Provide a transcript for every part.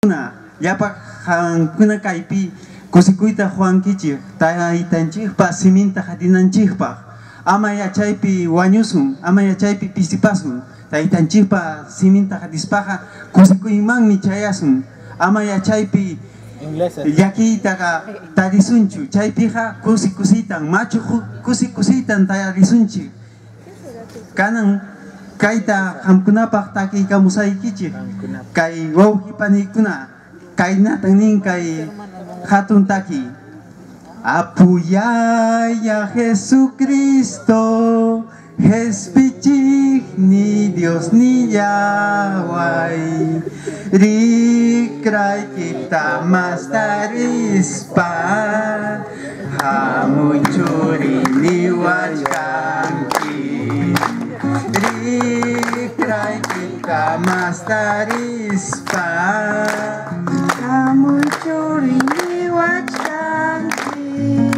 kuna yapa kuna kaipi kusikuita Juan Kichi taytanchikpa siminta hatinanchikpa ama yachaypi wañusun ama yachaypi pisipasun taytanchikpa siminta hatispaja kusikuymanmi chayasun ama yachaypi yakitaqa tarisunchu chaypiqa kusikusitan machu kusikusitan tarisunchi kanan kayta hamkunapaq takiykamusaykichik kay wawqipanikuna kaynatan nin kay hatun taki apuyaya Jesucristo Jespichik ni Dios ni Yahweh rikray kita mastarispa hamuchuri ni wachkanki rikray kita mastarispa hamuchuri ni wachkanki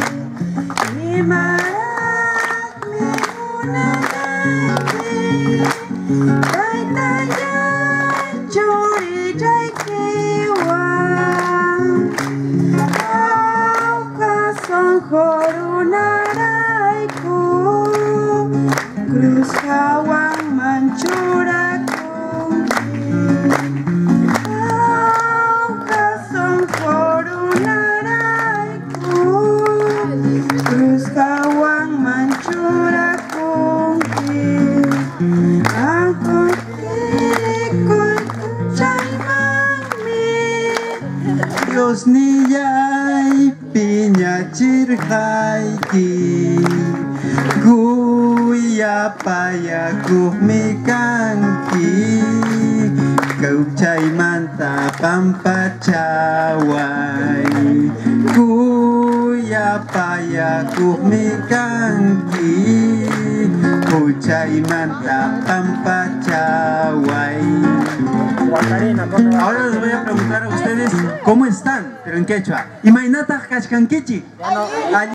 Cruz hawang manchuraku kasong korunaraiku Cruz hawang manchuraku aku ikut caimangmi Dios niyay pinyachirhaiki Guya paya gumikangki Kau cai manta pampacawai Guya paya gumikangki Kau cai manta pampacawai. Ahora les voy a preguntar a ustedes cómo están, pero en quechua. Imainata kachkankichi.